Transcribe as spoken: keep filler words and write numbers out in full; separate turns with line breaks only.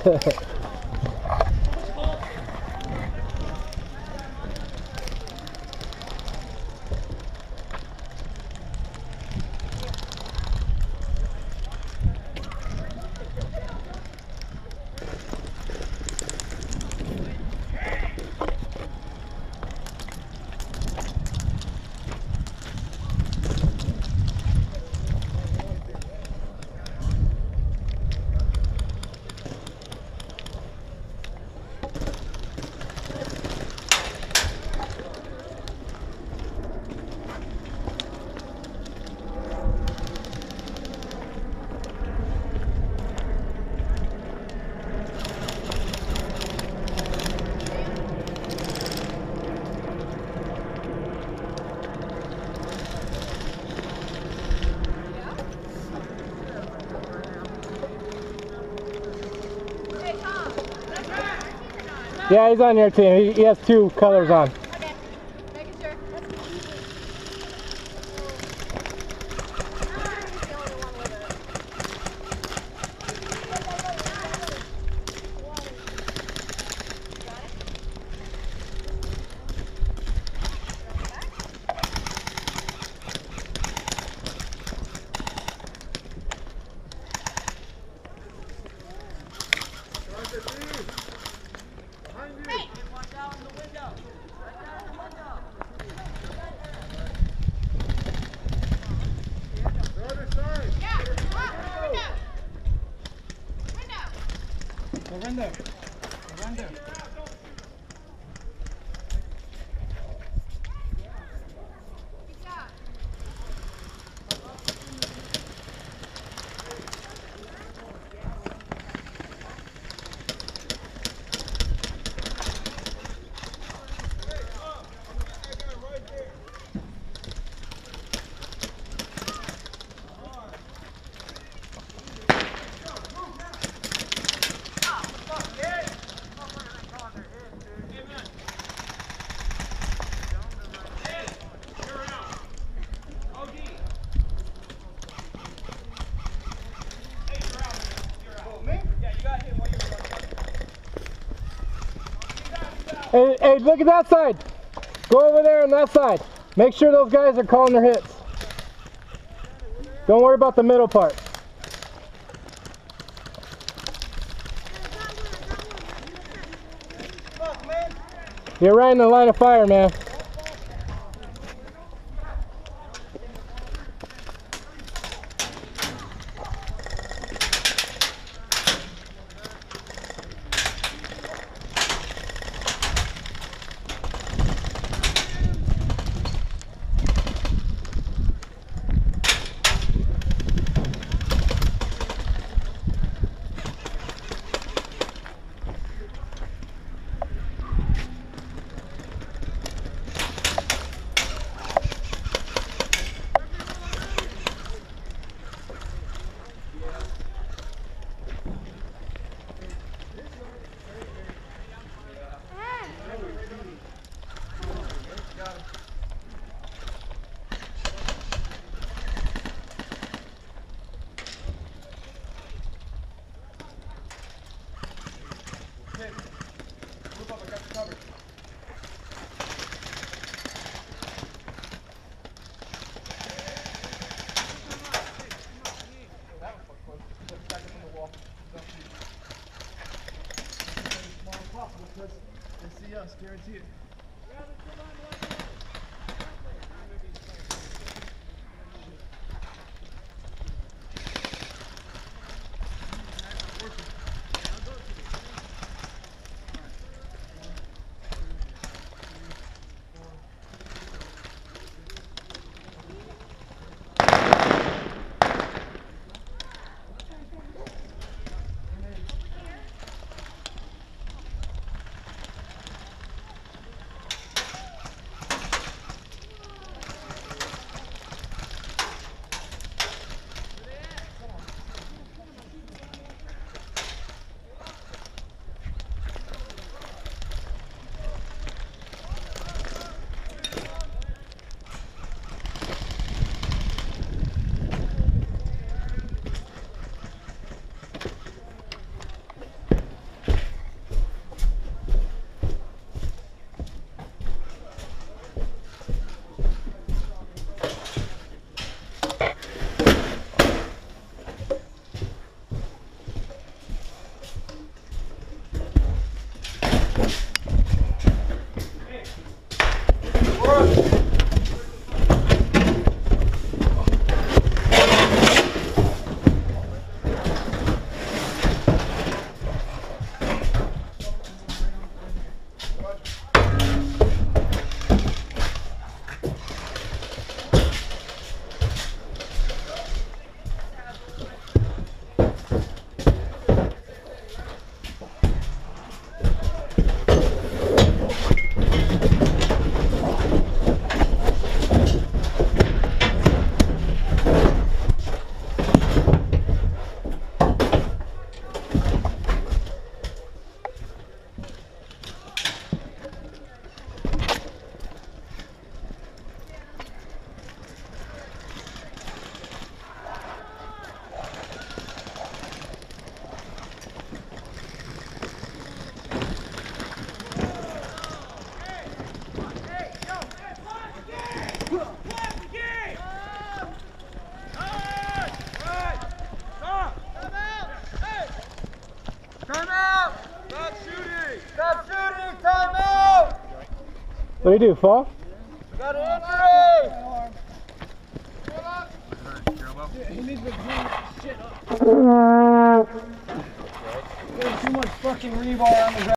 Yeah, he's on your team. He, he has two colors on.
Okay, making sure.
Window. Window. Hey, hey, look at that side. Go over there on that side. Make sure those guys are calling their hits. Don't worry about the middle part. You're right in the line of fire, man.
They see us, guarantee it.
What do you do, fall?
Got an injury! He needs to clean shit up. There's too much fucking rebar on the ground.